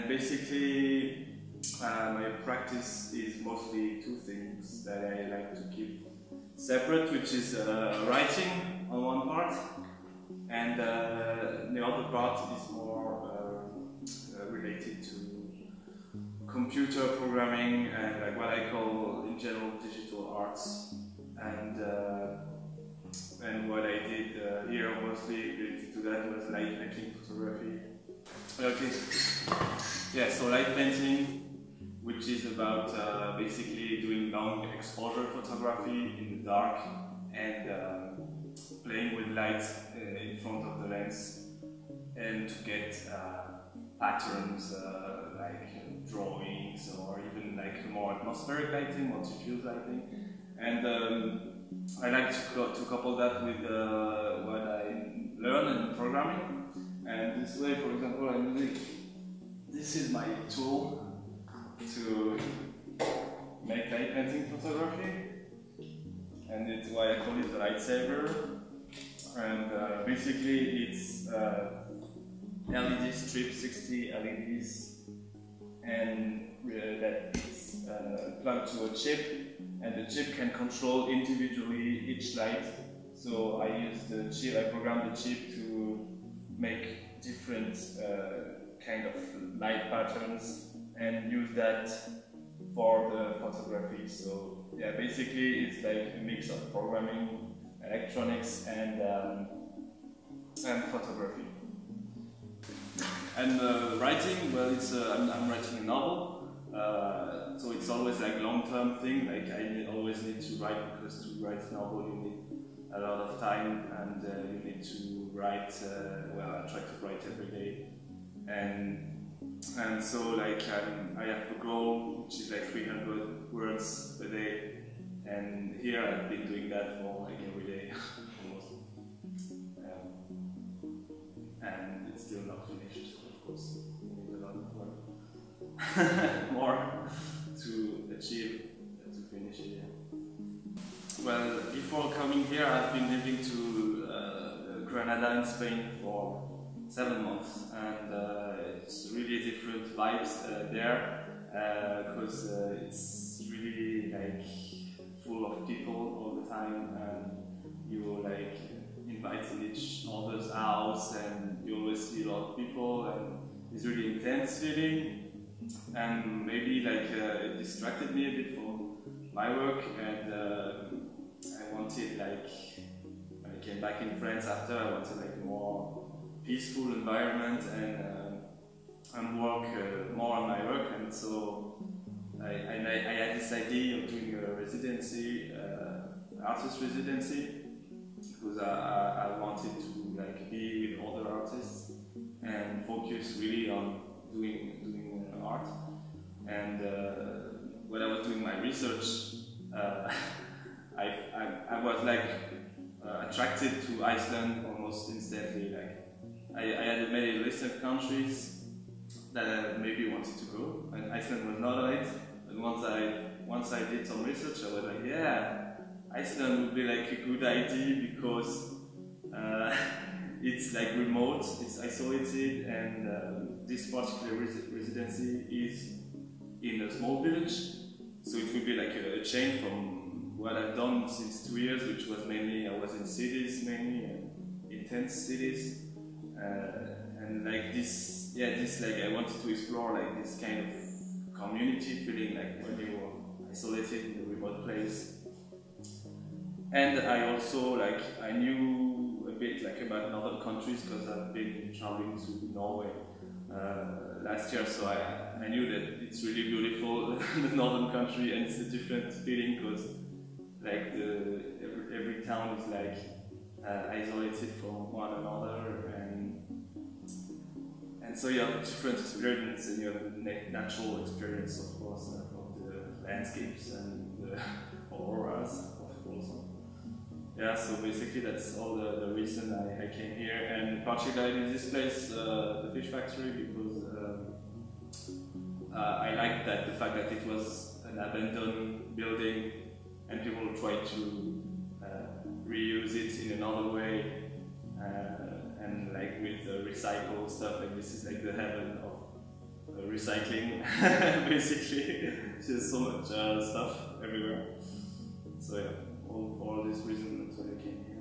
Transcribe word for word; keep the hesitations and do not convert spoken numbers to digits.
and basically uh, my practice is mostly two things that I like to keep separate, which is uh, writing on one part, and uh, the other part is more uh, uh, related to computer programming and like what I call in general digital arts. And uh, and what I did uh, here mostly related to that was light painting photography. Okay, yeah, so light painting, which is about uh, basically doing long exposure photography in the dark and uh, playing with light uh, in front of the lens and to get uh, patterns uh, like uh, drawings or even like more atmospheric lighting, more diffuse lighting. And um, I like to, co to couple that with uh, what I learn in programming. And this way, for example, I'm using, this is my tool to make light painting photography, and it's why I call it the lightsaber. And uh, basically it's uh, L E D strip, sixty L E Ds, and uh, that it's uh, plugged to a chip, and the chip can control individually each light. So I use the chip, I program the chip to make different uh, kind of light patterns and use that for the photography. So yeah, basically it's like a mix of programming, electronics, and um, and photography. And uh, writing, well, it's uh, I'm, I'm writing a novel, uh, so it's always like long-term thing. Like I need, always need to write, because to write a novel you need a lot of time, and uh, you need to write. Uh, well, I try to write every day, and and so like um, I have a goal which is like three hundred words a day, and here I've been doing that for like every day almost, um, and it's still not finished. Of course, we need a lot of work more to achieve uh, to finish it. Well, before coming here, I've been living to uh, Granada in Spain for seven months, and uh, it's really different vibes uh, there, because uh, uh, it's really like full of people all the time, and you like inviting each other's house, and you always see a lot of people, and it's really intense feeling, and maybe like uh, it distracted me a bit from my work, and uh, I wanted, like, when I came back in France after, I wanted like a more peaceful environment, and uh, and work uh, more on my work. And so I, I, I had this idea of doing a residency, uh, artist residency, because I, I wanted to like be with other artists and focus really on doing doing uh, art. And uh, when I was doing my research, uh, I, I, I was like uh, attracted to Iceland almost instantly. Like I, I had many list of countries that I maybe wanted to go, and Iceland was not on it. And once I once I did some research, I was like, yeah, Iceland would be like a good idea, because uh, it's like remote, it's isolated, and uh, this particular res residency is in a small village, so it would be like a, a change from what I've done since two years, which was mainly, I was in cities mainly, and intense cities, uh, and like this, yeah, this like I wanted to explore like this kind of community feeling, like when you were isolated in a remote place. And I also like, I knew a bit like about northern countries, because I've been traveling to Norway uh, last year, so I, I knew that it's really beautiful, the northern country, and it's a different feeling, because like the, every, every town is like uh, isolated from one another, and and so you have a different experience, and you have a natural experience, of course, uh, of the landscapes and the auroras, of course. Yeah, so basically that's all the, the reason I, I came here, and particularly this place, uh, the fish factory, because uh, uh, I liked that, the fact that it was an abandoned building, and people try to uh, reuse it in another way, uh, and like with uh, recycled stuff, like this is like the heaven of uh, recycling, basically. There's so much uh, stuff everywhere. So yeah, all, for all these reasons, that's why I came here.